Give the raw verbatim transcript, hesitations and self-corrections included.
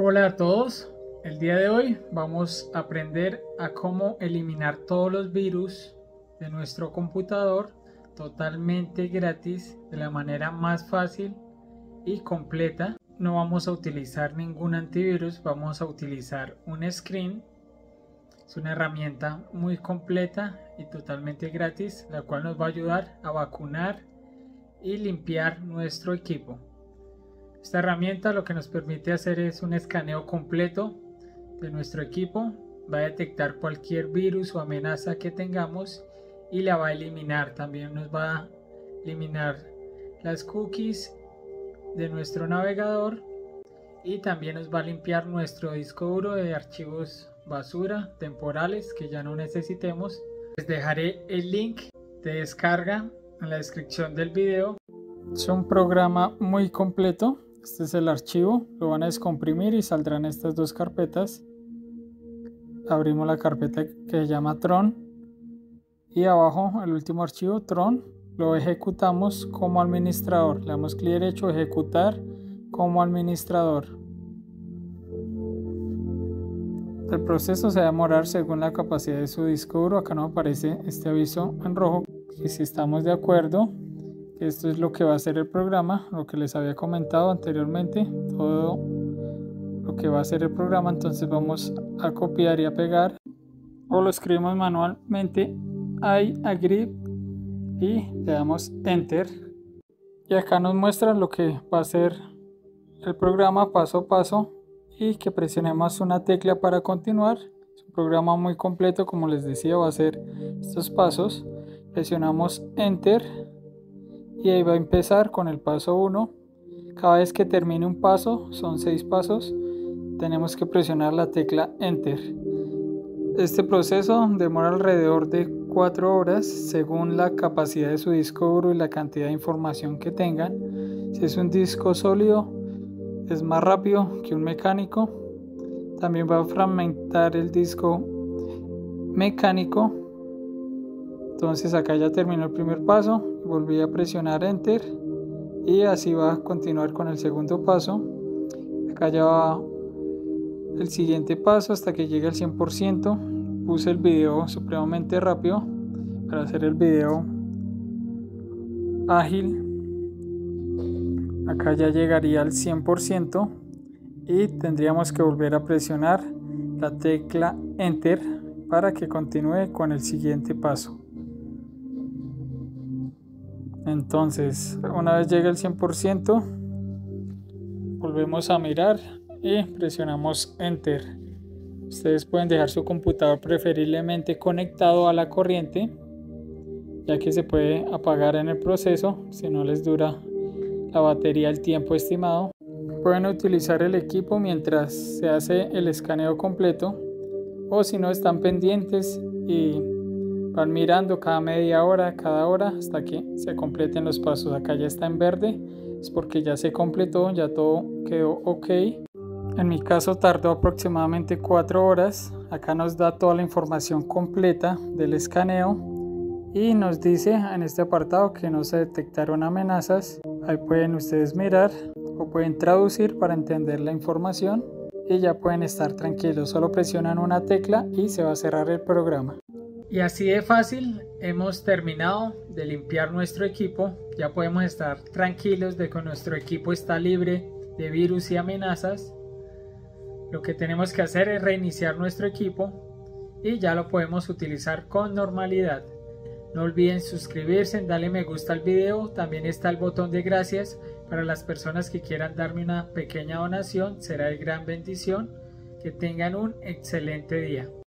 Hola a todos, el día de hoy vamos a aprender a cómo eliminar todos los virus de nuestro computador totalmente gratis de la manera más fácil y completa. No vamos a utilizar ningún antivirus, vamos a utilizar un Screen. Es una herramienta muy completa y totalmente gratis, la cual nos va a ayudar a vacunar y limpiar nuestro equipo. Esta herramienta lo que nos permite hacer es un escaneo completo de nuestro equipo, va a detectar cualquier virus o amenaza que tengamos y la va a eliminar. También nos va a eliminar las cookies de nuestro navegador y también nos va a limpiar nuestro disco duro de archivos basura temporales que ya no necesitemos. Les dejaré el link de descarga en la descripción del video. Es un programa muy completo. Este es el archivo, lo van a descomprimir y saldrán estas dos carpetas. Abrimos la carpeta que se llama Tron y abajo el último archivo, Tron, lo ejecutamos como administrador. Le damos clic derecho, ejecutar como administrador. El proceso se va a demorar según la capacidad de su disco duro. Acá nos aparece este aviso en rojo y si estamos de acuerdo, esto es lo que va a hacer el programa, lo que les había comentado anteriormente, todo lo que va a hacer el programa. Entonces vamos a copiar y a pegar, o lo escribimos manualmente, I agree, y le damos enter. Y acá nos muestra lo que va a hacer el programa paso a paso y que presionemos una tecla para continuar. Es un programa muy completo, como les decía, va a hacer estos pasos. Presionamos enter y ahí va a empezar con el paso uno. Cada vez que termine un paso, son seis pasos, tenemos que presionar la tecla enter. Este proceso demora alrededor de cuatro horas según la capacidad de su disco duro y la cantidad de información que tengan. Si es un disco sólido es más rápido que un mecánico. También va a fragmentar el disco mecánico. Entonces acá ya terminó el primer paso, volví a presionar enter y así va a continuar con el segundo paso. Acá ya va el siguiente paso hasta que llegue al cien por ciento. Puse el video supremamente rápido para hacer el video ágil. Acá ya llegaría al cien por ciento y tendríamos que volver a presionar la tecla enter para que continúe con el siguiente paso. Entonces, una vez llegue al cien por ciento, volvemos a mirar y presionamos enter. Ustedes pueden dejar su computador preferiblemente conectado a la corriente, ya que se puede apagar en el proceso si no les dura la batería el tiempo estimado. Pueden utilizar el equipo mientras se hace el escaneo completo, o si no están pendientes y van mirando cada media hora, cada hora, hasta que se completen los pasos. Acá ya está en verde, es porque ya se completó, ya todo quedó ok. En mi caso tardó aproximadamente cuatro horas. Acá nos da toda la información completa del escaneo y nos dice en este apartado que no se detectaron amenazas. Ahí pueden ustedes mirar o pueden traducir para entender la información y ya pueden estar tranquilos. Solo presionan una tecla y se va a cerrar el programa. Y así de fácil hemos terminado de limpiar nuestro equipo. Ya podemos estar tranquilos de que nuestro equipo está libre de virus y amenazas. Lo que tenemos que hacer es reiniciar nuestro equipo y ya lo podemos utilizar con normalidad. No olviden suscribirse, darle me gusta al video. También está el botón de gracias para las personas que quieran darme una pequeña donación. Será de gran bendición. Que tengan un excelente día.